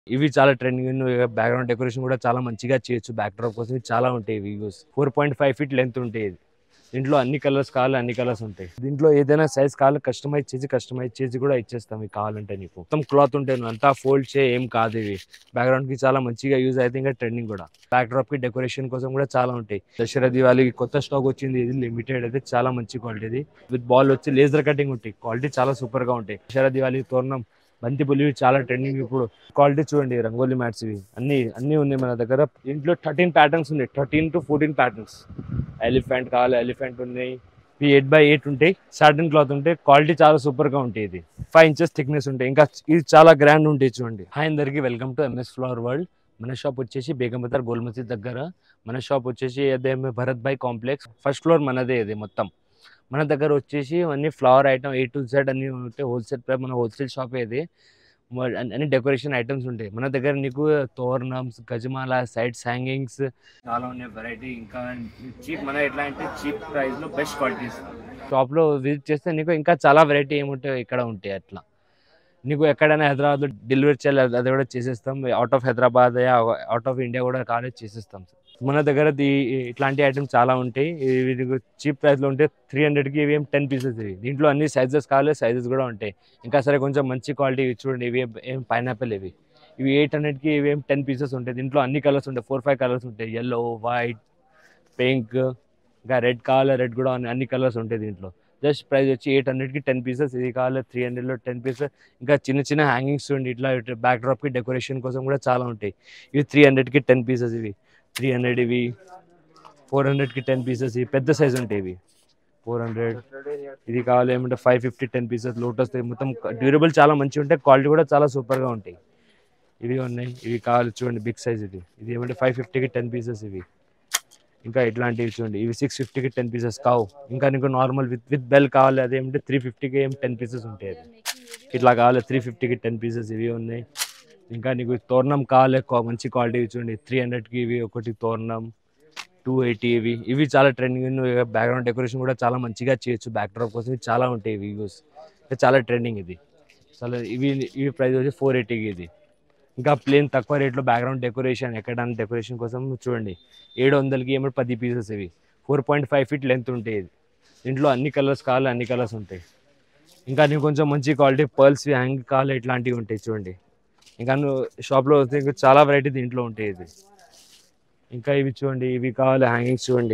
ఇవి చాలా trending. Background decoration కూడా చాలా మంచిగా చేయొచ్చు. బ్యాక్ డ్రాప్ కోసం ఇవి చాలా ఉంటాయి ఇవి యూజ్. 4.5 ఫీట్ లెంత్ ఉంటాయి ఇది. దీంట్లో అన్ని కలర్స్ కావాలి అన్ని కలర్స్ ఉంటాయి. దీంట్లో ఏదైనా సైజ్ కావాలి కస్టమైజ్ చేసి కూడా ఇచ్చేస్తాం మీకు కావాలంటే నీకు. మొత్తం క్లాత్ ఉంటాయి. నువ్వు అంతా ఫోల్డ్ ఏం కాదు ఇవి. బ్యాక్‌గ్రౌండ్‌కి చాలా మంచిగా యూజ్ అయితే ఇంకా ట్రెండింగ్ కూడా. బ్యాక్ డ్రాప్‌కి డెకరేషన్ కోసం కూడా చాలా ఉంటాయి. దసరా దివాళీకి కొత్త స్టాక్ వచ్చింది. ఇది లిమిటెడ్ అయితే చాలా మంచి క్వాలిటీది. విత్ బాల్ వచ్చి లేజర్ కటింగ్ ఉంటాయి. క్వాలిటీ చాలా సూపర్‌గా ఉంటాయి. దసరా దివాళీ తోరణం బంతి పులి చాలా ట్రెండింగ్ ఇప్పుడు. క్వాలిటీ చూడండి. రంగోలీ మ్యాట్స్ ఇవి అన్ని ఉన్నాయి మన దగ్గర. దీంట్లో 13 ప్యాటర్న్స్ ఉన్నాయి. 13 to 14 ప్యాటర్న్స్. ఎలిఫెంట్ కావాలి ఎలిఫెంట్ ఉన్నాయి. ఇవి 8x8 ఉంటాయి. సాటిన్ క్లాత్ ఉంటాయి. క్వాలిటీ చాలా సూపర్ గా ఉంటాయి. ఇది 5 ఇంచెస్ థిక్నెస్ ఉంటాయి. ఇంకా ఇది చాలా గ్రాండ్ ఉంటాయి చూడండి. హాయ్ అందరికి, welcome to M S flower world. మన షాప్ వచ్చేసి బేగం బజార్ గోల్ మసీద్ దగ్గర. మన షాప్ వచ్చేసి అదే Bharat Bhai complex first floor మనదే. ఇది మొత్తం మన దగ్గర వచ్చేసి అన్ని flower item A to Z అన్ని ఉంటాయి. హోల్సేల్ ప్రైస్ మన హోల్సేల్ షాప్ ఇది. అన్ని డెకరేషన్ ఐటమ్స్ ఉంటాయి మన దగ్గర. నీకు తోరణమ్స్, గజమాల, సైడ్స్ హ్యాంగింగ్స్ చాలా ఉన్నాయి వెరైటీ. ఇంకా చీప్ మన ఎట్లా అంటే చీప్ ప్రైస్ లో బెస్ట్ క్వాలిటీస్. షాప్ లో విజిట్ చేస్తే నీకు ఇంకా చాలా వెరైటీ ఏముంటాయి ఇక్కడ ఉంటాయి. అట్లా నీకు ఎక్కడైనా హైదరాబాద్ లో డెలివరీ చేయాలి అది కూడా చేసేస్తాం. Out of Hyderabad out of India కూడా కాలేజ్ చేసేస్తాం. మన దగ్గర ఇట్లాంటి ఐటమ్స్ చాలా ఉంటాయి. ఇవి చీప్ ప్రైస్ లో ఉంటాయి. 300కి ఇవి 10 పీసెస్. ఇవి దీంట్లో అన్ని సైజెస్ కావాలి, సైజెస్ కూడా ఉంటాయి. ఇంకా సరే కొంచెం మంచి క్వాలిటీ చూడండి. ఇవి ఏం పైనాపిల్ ఇవి 800కి ఇవి 10 పీసెస్ ఉంటాయి. దీంట్లో అన్ని కలర్స్ ఉంటాయి. 4-5 కలర్స్ ఉంటాయి. ఎల్లో, వైట్, పింక్, ఇంకా రెడ్ కావాలి రెడ్ కూడా అన్ని కలర్స్ ఉంటాయి దీంట్లో. జస్ట్ ప్రైస్ వచ్చి 800కి 10 పీసెస్. ఇది కావాలి 300లో 10 పీసెస్. ఇంకా చిన్న చిన్న హ్యాంగింగ్స్ చూడండి. ఇట్లా బ్యాక్ డ్రాప్కి డెకరేషన్ కోసం కూడా చాలా ఉంటాయి. ఇవి 300కి 10 పీసెస్. ఇవి 300. ఇవి 400కి 10 పీసెస్. ఇవి పెద్ద సైజ్ ఉంటాయి. ఇవి 400. ఇది కావాలి ఏమంటే 550 10 పీసెస్. లోటస్ మొత్తం డ్యూరబుల్ చాలా మంచిగా ఉంటాయి. క్వాలిటీ కూడా చాలా సూపర్గా ఉంటాయి. ఇవి ఉన్నాయి. ఇవి కావాలి చూడండి బిగ్ సైజ్. ఇది ఏమంటే 550కి 10 పీసెస్. ఇవి ఇంకా ఇట్లాంటివి చూడండి. ఇవి 650కి 10 పీసెస్ కావు. ఇంకా నీకు నార్మల్ విత్ బెల్ కావాలి అదేమంటే 350కి 10 పీసెస్ ఉంటాయి. అది ఇట్లా కావాలి 350కి 10 పీసెస్. ఇవి ఉన్నాయి. ఇంకా నీకు తోరణం కావాలి మంచి క్వాలిటీ చూడండి. 300కి ఇవి ఒకటి తోరణం. 280 ఇవి చాలా ట్రెండింగ్. బ్యాక్గ్రౌండ్ డెకరేషన్ కూడా చాలా మంచిగా చేయొచ్చు. బ్యాక్ డ్రాప్ కోసం చాలా ఉంటాయి ఇవి యూస్. చాలా ట్రెండింగ్ ఇది. చాలా ఇవి ప్రైస్ వచ్చి 480కి ఇది. ఇంకా ప్లేన్ తక్కువ రేట్లో బ్యాక్గ్రౌండ్ డెకరేషన్ ఎక్కడానికి డెకరేషన్ కోసం చూడండి. 700కి 10 పీసెస్. ఇవి 4.5 ఫీట్ లెంత్ ఉంటాయి. ఇది దీంట్లో అన్ని కలర్స్ కావాలి అన్ని కలర్స్ ఉంటాయి. ఇంకా నీకు కొంచెం మంచి క్వాలిటీ పర్ల్స్ హ్యాంగ్ కావాలి ఇట్లాంటివి ఉంటాయి చూడండి. ఇంకా నువ్వు షాప్లో వస్తే ఇంకా చాలా వెరైటీ దీంట్లో ఉంటాయి. ఇది ఇంకా ఇవి చూడండి. ఇవి కావాలి హ్యాంగింగ్స్ చూడండి.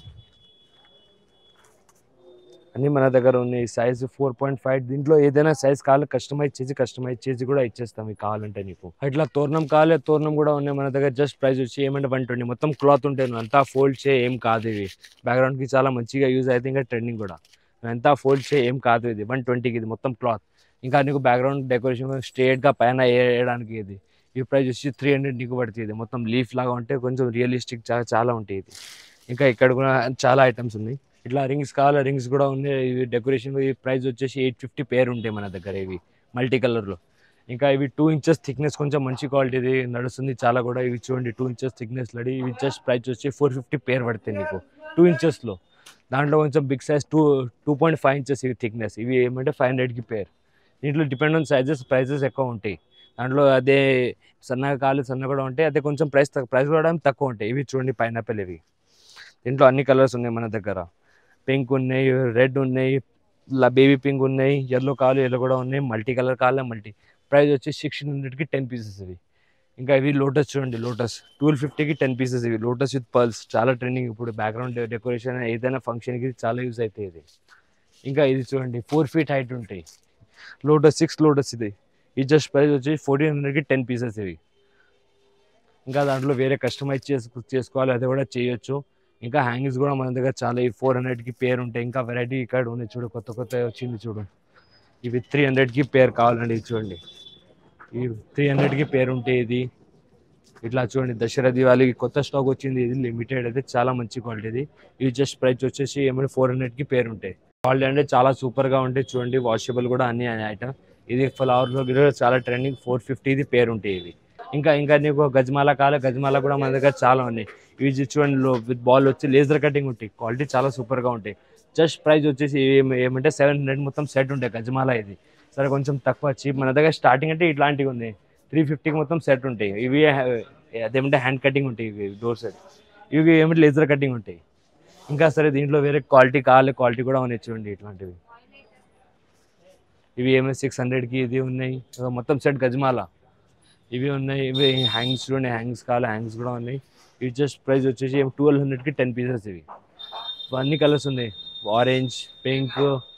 అన్ని మన దగ్గర ఉన్నాయి. సైజ్ 4.5. దీంట్లో ఏదైనా సైజ్ కావాలి కస్టమైజ్ చేసి కూడా ఇచ్చేస్తాం మీకు కావాలంటే నీకు. అట్లా తోరణం కావాలి తోరణం కూడా ఉన్నాయి మన దగ్గర. జస్ట్ ప్రైస్ వచ్చి ఏమంటే 120. మొత్తం క్లాత్ ఉంటాయి. నువ్వు అంతా ఫోల్డ్ ఏం కాదు ఇవి. బ్యాక్గ్రౌండ్కి చాలా మంచిగా యూజ్ అయితే ఇంకా ట్రెండింగ్ కూడా. నువ్వు అంతా ఫోల్డ్ ఏం కాదు. ఇది 120కి ఇది మొత్తం క్లాత్. ఇంకా నీకు బ్యాక్గ్రౌండ్ డెకరేషన్ స్ట్రేట్గా పైన వేయడానికి ఇది. ఈ ప్రైస్ వచ్చి 300 నీకు పడుతుంది. ఇది మొత్తం లీఫ్ లాగా ఉంటే కొంచెం రియలిస్టిక్ చాలా ఉంటాయి. ఇది ఇంకా ఇక్కడ కూడా చాలా ఐటమ్స్ ఉన్నాయి. ఇట్లా రింగ్స్ కావాలి రింగ్స్ కూడా ఉన్నాయి. ఇవి డెకరేషన్ ప్రైస్ వచ్చేసి 850 పేర్ ఉంటాయి మన దగ్గర. ఇవి మల్టీ కలర్లో. ఇంకా ఇవి 2 ఇంచెస్ థిక్నెస్ కొంచెం మంచి క్వాలిటీది నడుస్తుంది చాలా కూడా. ఇవి చూడండి 2 ఇంచెస్ థిక్నెస్ లడి. ఇవి జస్ట్ ప్రైస్ వచ్చి 450 పేర్ పడుతుంది నీకు 2 ఇంచెస్లో. దాంట్లో కొంచెం బిగ్ సైజ్ 2.5 ఇంచెస్ ఇవి థిక్నెస్. ఇవి ఏమంటే 500కి పేర్. దీంట్లో డిపెండ్ ఆన్ సైజెస్ ప్రైజెస్ ఎక్కువ ఉంటాయి. దాంట్లో అదే సన్నగా కావాలి సన్న కూడా ఉంటాయి. అదే కొంచెం ప్రైస్ కూడా తక్కువ ఉంటాయి. ఇవి చూడండి పైనాపిల్. ఇవి దీంట్లో అన్ని కలర్స్ ఉన్నాయి మన దగ్గర. పింక్ ఉన్నాయి, రెడ్ ఉన్నాయి, బేబీ పింక్ ఉన్నాయి, ఎల్లో కావాలి ఎల్లో కూడా ఉన్నాయి, మల్టీ కలర్ కావాలి మల్టీ. ప్రైస్ వచ్చి 600కి 10 పీసెస్. ఇవి ఇంకా ఇవి లోటస్ చూడండి. లోటస్ 1250కి 10 పీసెస్. ఇవి లోటస్ విత్ పర్ల్స్ చాలా ట్రెండింగ్ ఇప్పుడు. బ్యాక్గ్రౌండ్ డెకరేషన్ ఏదైనా ఫంక్షన్కి చాలా యూజ్ అవుతాయి ఇది. ఇంకా ఇది చూడండి 4 ఫీట్ హైట్ ఉంటాయి. Lotus 6 lotus. ఇది జస్ట్ ప్రైస్ వచ్చి 1400కి 10 పీసెస్. ఇవి ఇంకా దాంట్లో వేరే కస్టమైజ్ చేసుకోవాలి అది కూడా చేయొచ్చు. ఇంకా హ్యాంగింగ్స్ కూడా మన దగ్గర చాలా. ఈ 400కి పేర్ ఉంటాయి. ఇంకా వెరైటీ ఇక్కడ ఉన్నాయి చూడు. కొత్త వచ్చింది చూడు. ఇవి 300కి పేర్ కావాలండి. ఇది చూడండి. ఈ 300కి పేర్ ఉంటాయి. ఇది ఇట్లా చూడండి. దసరా దివాళీకి కొత్త స్టాక్ వచ్చింది. ఇది లిమిటెడ్ అయితే చాలా మంచి క్వాలిటీది. ఇవి జస్ట్ ప్రైస్ వచ్చేసి ఏమంటే 400కి పేర్ ఉంటాయి. క్వాలిటీ అంటే చాలా సూపర్గా ఉంటాయి చూడండి. వాషబుల్ కూడా అన్ని ఐటమ్. ఇది ఫ్లవర్లో చాలా ట్రెండింగ్. 450 పేర్ ఉంటాయి. ఇది ఇంకా నీకు గజమాల కావాలి గజమాల కూడా మన దగ్గర చాలా ఉన్నాయి. ఇవి చూడండి విత్ బాల్ వచ్చి లేజర్ కటింగ్ ఉంటాయి. క్వాలిటీ చాలా సూపర్గా ఉంటాయి. జస్ట్ ప్రైస్ వచ్చేసి ఏమంటే 700 మొత్తం సెట్ ఉంటాయి గజమాల. ఇది సరే కొంచెం తక్కువ చీప్ మన దగ్గర. స్టార్టింగ్ అంటే ఇట్లాంటివి ఉంది. 350కి మొత్తం సెట్ ఉంటాయి. ఇవి అదేమంటే హ్యాండ్ కటింగ్ ఉంటాయి, ఇవి డోర్ సెట్. ఇవి ఏమిటి లేజర్ కటింగ్ ఉంటాయి. ఇంకా సరే దీంట్లో వేరే క్వాలిటీ కావాలి, క్వాలిటీ కూడా ఉన్నాయి చూడండి ఇట్లాంటివి. ఇవి ఏమో 600కి ఇది ఉన్నాయి, మొత్తం సెట్ గజమాల ఇవి ఉన్నాయి. ఇవి హ్యాంగ్స్ చూడండి, హ్యాంగ్స్ కావాలి, హ్యాంగ్స్ కూడా ఉన్నాయి. ఇవి జస్ట్ ప్రైస్ వచ్చేసి 1200కి 10 పీసెస్. ఇవి అన్ని కలర్స్ ఉన్నాయి, ఆరెంజ్, పింక్,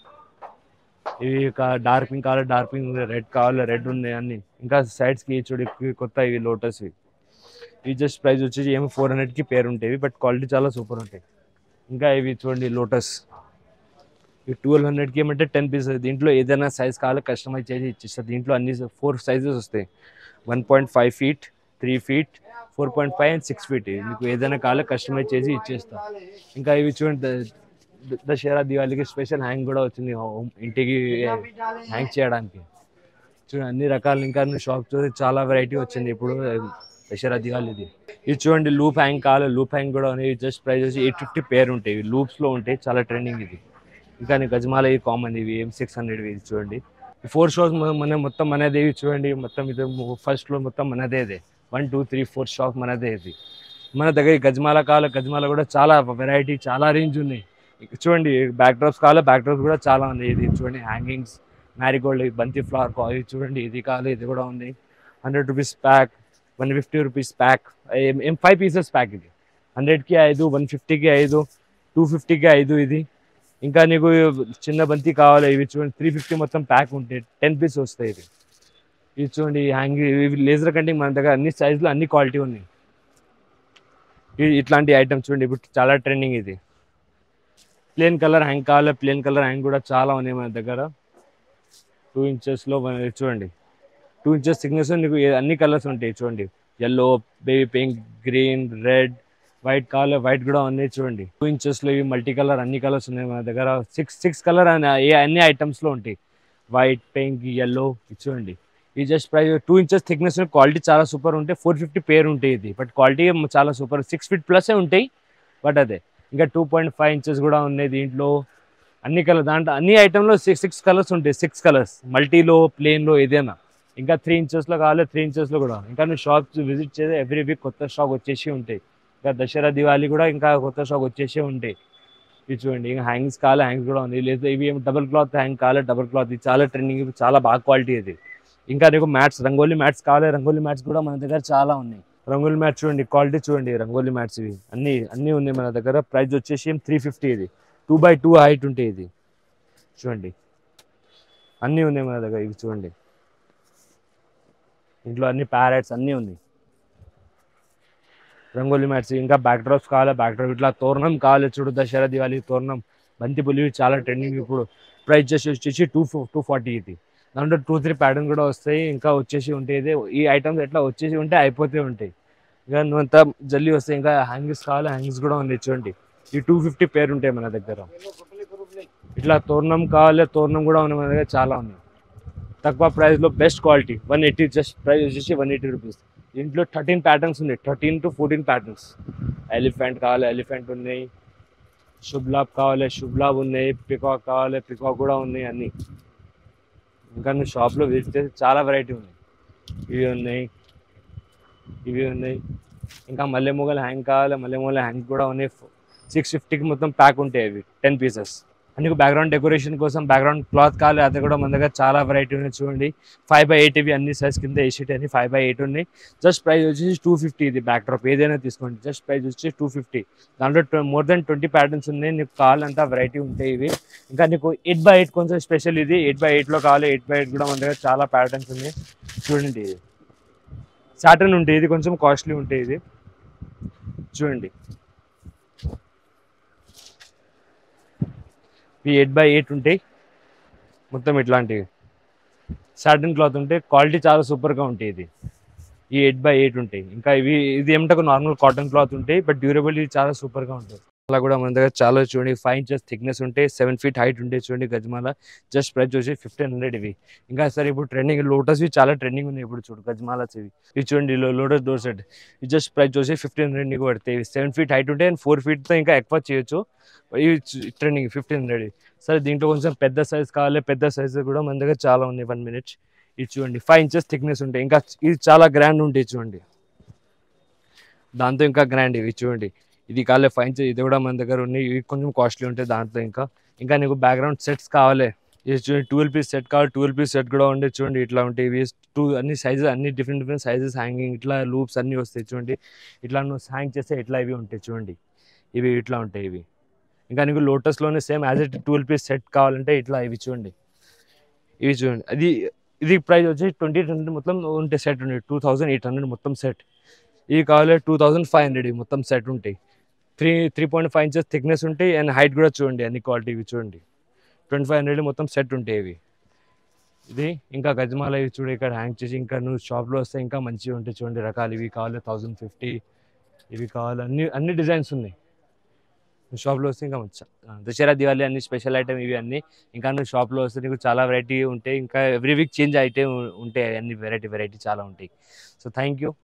ఇవి డార్క్ పింక్ కావాలి, డార్క్ పింక్, రెడ్ కావాలి, రెడ్ ఉన్నాయి అన్ని. ఇంకా సైడ్స్కి చూడు కొత్త ఇవి లోటస్. ఇవి జస్ట్ ప్రైస్ వచ్చేసి 400కి పేరు ఉంటాయి, బట్ క్వాలిటీ చాలా సూపర్ ఉంటాయి. ఇంకా ఇవి చూడండి లోటస్, ఇవి 1200కి ఏమంటే 10 పీసెస్. దీంట్లో ఏదైనా సైజ్ కావాలి కస్టమైజ్ చేసి ఇచ్చేస్తారు. దీంట్లో అన్ని 4 సైజెస్ వస్తాయి, 1.5 feet, 3 feet, 4.5 and 6 feet. మీకు ఏదైనా కావాలి కస్టమైజ్ చేసి ఇచ్చేస్తాం. ఇంకా ఇవి చూడండి దసరా దివాళీకి స్పెషల్ హ్యాంగ్ కూడా వచ్చింది, ఇంటికి హ్యాంగ్ చేయడానికి. చూడండి అన్ని రకాలు, ఇంకా షాప్ చూసి చాలా వెరైటీ వచ్చింది ఇప్పుడు దసరా దివాళీది. ఇది చూడండి లూప్ హ్యాంగ్ కావాలి, లూప్ హ్యాంగ్ కూడా ఉన్నాయి. జస్ట్ ప్రైస్ వచ్చి 850 పేర్ ఉంటాయి, ఇవి లూప్స్లో ఉంటాయి, చాలా ట్రెండింగ్ ఇది. ఇంకా గజమాల ఇవి కామన్, ఇవి 600 ఇది చూడండి. 4 షాప్స్ మొత్తం మనదే. ఇవి చూడండి మొత్తం ఇది ఫస్ట్ ఫ్లోర్ మొత్తం మనదే. ఇది 1 2 3 4 షాప్ మనదే. ఇది మన దగ్గర గజమాల కావాలి, గజమాల కూడా చాలా వెరైటీ, చాలా రేంజ్ ఉన్నాయి. చూడండి బ్యాక్ డ్రాప్స్ కావాలి, బ్యాక్ డ్రాప్స్ కూడా చాలా ఉన్నాయి. ఇది చూడండి హ్యాంగింగ్స్, మ్యారీగోల్డ్, బంతి ఫ్లవర్, ఇది చూడండి ఇది కావాలి, ఇది కూడా ఉంది. 100 rupees pack, 150 rupees pack, 5 pieces pack. ఇది 100కి 5, 150కి 5, 250కి 5 ఇది. ఇంకా నీకు చిన్న బంతి కావాలి, ఇవి చూడండి 350 మొత్తం ప్యాక్ ఉంటాయి, 10 పీస్ వస్తాయి. ఇది చూడండి హ్యాంగ్, ఇవి లేజర్ కటింగ్ మన దగ్గర అన్ని సైజులు, అన్ని క్వాలిటీ ఉన్నాయి. ఇట్లాంటి ఐటమ్స్ చూడండి ఇప్పుడు చాలా ట్రెండింగ్. ఇది ప్లేన్ కలర్ హ్యాంగ్ కావాలి, ప్లేన్ కలర్ హ్యాంగ్ కూడా చాలా ఉన్నాయి మన దగ్గర. 2 ఇంచెస్లో చూడండి, 2 ఇంచెస్ థిక్నెస్, నీకు అన్ని కలర్స్ ఉంటాయి. చూడండి yellow, baby pink, green, red, white కావాలి, వైట్ కూడా ఉన్నాయి. చూడండి 2 ఇంచెస్లో ఇవి మల్టీ కలర్, అన్ని కలర్స్ ఉన్నాయి మన దగ్గర. 6 కలర్ అన్ని ఐటమ్స్లో ఉంటాయి, వైట్, పింక్, ఎల్లో. చూడండి ఈ just price 2 inches thickness, quality చాలా సూపర్ ఉంటాయి. 450 పేర్ ఉంటాయి ఇది, బట్ క్వాలిటీ చాలా సూపర్. 6 feet ప్లసే ఉంటాయి, బట్ అదే. ఇంకా 2.5 ఇంచెస్ కూడా ఉన్నాయి దీంట్లో, అన్ని కలర్. దాంట్లో అన్ని ఐటెంలో 6 కలర్స్ ఉంటాయి, 6 కలర్స్ మల్టీలో, ప్లేన్లో ఏదైనా. ఇంకా 3 ఇంచెస్లో కావాలి, 3 ఇంచెస్లో కూడా. ఇంకా నువ్వు షాప్స్ విజిట్ చేస్తే ఎవ్రీ వీక్ కొత్త స్టాక్ వచ్చేసి ఉంటాయి. ఇంకా దసరా దివాళీ కూడా ఇంకా కొత్త స్టాక్ వచ్చేసి ఉంటాయి. ఇది చూడండి ఇంకా హ్యాంగ్స్ కావాలి, హ్యాంగ్స్ కూడా ఉంది. లేదా ఇవి డబుల్ క్లాత్ హ్యాంగ్ కావాలి, డబుల్ క్లాత్. ఇది చాలా ట్రెండింగ్, చాలా బాగా క్వాలిటీ ఇది. ఇంకా నీకు మ్యాట్స్, రంగోలీ మ్యాట్స్ కావాలి, రంగోలీ మ్యాట్స్ కూడా మన దగ్గర చాలా ఉన్నాయి. రంగోలీ మ్యాట్స్ చూడండి, క్వాలిటీ చూడండి, రంగోలీ మ్యాట్స్ ఇవి అన్నీ ఉన్నాయి మన దగ్గర. ప్రైస్ వచ్చేసి 350. ఇది 2x2 హైట్ ఉంటాయి. ఇది చూడండి అన్నీ ఉన్నాయి మన దగ్గర. ఇవి చూడండి ఇంట్లో అన్ని ప్యారెట్స్ అన్నీ ఉన్నాయి, రంగోలీ మ్యాట్స్. ఇంకా బ్యాక్ డ్రాప్స్ కావాలి, బ్యాక్ డ్రాప్. ఇట్లా తోరణం కావాలి చూడు, దసరా దివాళీ తోరణం, బంతి పులి చాలా ట్రెండింగ్ ఇప్పుడు. ప్రైస్ వచ్చేసి 240. ఇది దాంట్లో 2-3 ప్యాటర్న్ కూడా వస్తాయి, ఇంకా వచ్చేసి ఉంటాయి. ఇది ఈ ఐటమ్స్ ఎట్లా వచ్చేసి ఉంటే అయిపోతూ ఉంటాయి, ఇంకా నువ్వంతా జల్దీ వస్తాయి. ఇంకా హ్యాంగింగ్స్ కావాలి, హ్యాంగింగ్స్ కూడా ఉంది చూడండి. ఈ 250 పేరు ఉంటాయి మన దగ్గర. ఇట్లా తోరణం కావాలి, తోరణం కూడా ఉన్నాయి మన దగ్గర, చాలా ఉన్నాయి. తక్కువ ప్రైస్లో బెస్ట్ క్వాలిటీ, 180. జస్ట్ ప్రైస్ వచ్చేసి 180 రూపీస్. దీంట్లో 13 ప్యాటర్న్స్ ఉన్నాయి, 13 to 14 ప్యాటర్న్స్. ఎలిఫెంట్ కావాలి, ఎలిఫెంట్ ఉన్నాయి. శుభ్ లాభ్ కావాలి, శుభ్ లాభ్ ఉన్నాయి. పికాక్ కావాలి, పికాక్ కూడా ఉన్నాయి అన్నీ. ఇంకా నువ్వు షాప్లో విజిట్ చేస్తే చాలా వెరైటీ ఉన్నాయి. ఇవి ఉన్నాయి, ఇవి ఉన్నాయి. ఇంకా మల్లెమొగలు హ్యాంగ్ కావాలి, మల్లెమొగల హ్యాంగ్ కూడా ఉన్నాయి. 650కి మొత్తం ప్యాక్ ఉంటాయి అవి, 10 పీసెస్. నీకు బ్యాక్గ్రౌండ్ డెకరేషన్ కోసం బ్యాక్గ్రౌండ్ క్లాత్ కావాలి, అది కూడా మన దగ్గర చాలా వెరైటీ ఉన్నాయి. చూడండి 5x8 ఇవి అన్ని సైజ్ కింద షీట్ అని 5x8 ఉన్నాయి. జస్ట్ ప్రైస్ వచ్చేసి 250. ఇది బ్యాక్ డ్రాప్ ఏదైనా తీసుకోండి, జస్ట్ ప్రైస్ వచ్చేసి 250. దాంట్లో మోర్ దెన్ 20 ప్యాటర్న్స్ ఉన్నాయి. నీకు కావాలంతా వెరైటీ ఉంటాయి ఇవి. ఇంకా నీకు 8x8 కొంచెం స్పెషల్. ఇది 8x8లో కావాలి, 8x8 కూడా మన దగ్గర చాలా ప్యాటర్న్స్ ఉన్నాయి. చూడండి ఇది సాటర్న్ ఉంటాయి, ఇది కొంచెం కాస్ట్లీ ఉంటాయి. ఇది చూడండి ఇవి 8x8 ఉంటాయి మొత్తం. ఇట్లాంటివి సాటిన్ క్లాత్ ఉంటాయి, క్వాలిటీ చాలా సూపర్గా ఉంటాయి. ఇది ఈ 8x8 ఉంటాయి. ఇంకా ఇది ఏమంటే నార్మల్ కాటన్ క్లాత్ ఉంటాయి, బట్ డ్యూరబిలిటీ చాలా సూపర్గా ఉంటుంది. అలా కూడా మన దగ్గర చాలా చూడండి 5 inches థిక్నెస్ ఉంటాయి, 7 feet హైట్ ఉంటాయి. చూడండి గజమాల జస్ట్ ప్రైస్ వచ్చి 1500 ఇవి. ఇంకా సరే ఇప్పుడు ట్రెండింగ్ లోటస్ చాలా ట్రెండింగ్ ఉన్నాయి ఇప్పుడు. చూడు గజమాలస్ ఇవి చూడండి, లోటస్ డోర్ సెట్. ఇది జస్ట్ ప్రైస్ వచ్చి 1500 నీకు పడతాయి. 7 feet హైట్ ఉంటాయి అండ్ 4 feetతో ఇంకా ఎక్కువ చేయొచ్చు. ఇవి ట్రెండింగ్ 1500. సరే దీంట్లో కొంచెం పెద్ద సైజ్ కావాలి, పెద్ద సైజ్ కూడా మన దగ్గర చాలా ఉన్నాయి. 1 minute. ఇది చూడండి 5 ఇంచెస్ థిక్నెస్ ఉంటాయి. ఇంకా ఇది చాలా గ్రాండ్ ఉంటాయి చూడండి. దాంతో ఇంకా గ్రాండ్ ఇవి చూడండి. ఇది కాలే 5 ఇంచెస్, ఇది కూడా మన దగ్గర ఉన్నాయి. ఇవి కొంచెం కాస్ట్లీ ఉంటాయి దాంట్లో. ఇంకా ఇంకా నీకు బ్యాక్గ్రౌండ్ సెట్స్ కావాలి, ఇది చూడండి 12 పీస్ సెట్ కావాలి, 12 పీస్ సెట్ కూడా ఉండే చూడండి. ఇట్లా ఉంటాయి ఇవి అన్ని సైజెస్, అన్ని డిఫరెంట్ డిఫరెంట్ సైజెస్, హ్యాంగింగ్ ఇట్లా లూప్స్ అన్నీ వస్తాయి చూడండి. ఇట్లా నువ్వు హ్యాంగ్ చేస్తే ఇట్లా ఇవి ఉంటాయి చూడండి. ఇవి ఇట్లా ఉంటాయి ఇవి. ఇంకా నీకు లోటస్లోనే same as it 12 piece set కావాలంటే ఇట్లా ఇవి చూడండి. ఇవి చూడండి. ఇది ప్రైస్ వచ్చి 2800 మొత్తం ఉంటే సెట్ ఉంది. 2800 మొత్తం సెట్. ఇవి కావాలి 2500 ఇవి మొత్తం సెట్ ఉంటాయి. 3.5 ఇంచెస్ థిక్నెస్ ఉంటాయి అండ్ హైట్ కూడా చూడండి. అన్ని క్వాలిటీ ఇవి చూడండి. 2500 మొత్తం సెట్ ఉంటాయి ఇవి. ఇది ఇంకా గజమాల ఇవి చూడు ఇక్కడ హ్యాంగ్ చేసి. ఇంకా నువ్వు షాప్లో వస్తే ఇంకా మంచిగా ఉంటాయి చూడండి రకాలు. ఇవి కావాలి 1050, ఇవి కావాలి, అన్ని డిజైన్స్ ఉన్నాయి. నువ్వు షాప్లో వస్తే ఇంకా మంచి దసరా దివాళీ అన్ని స్పెషల్ ఐటమ్ ఇవి అన్నీ. ఇంకా నువ్వు షాప్లో వస్తే నీకు చాలా వెరైటీ ఉంటాయి. ఇంకా ఎవ్రీ వీక్ చేంజ్ ఐటమ్ ఉంటాయి. అన్ని వెరైటీ చాలా ఉంటాయి. So thank you.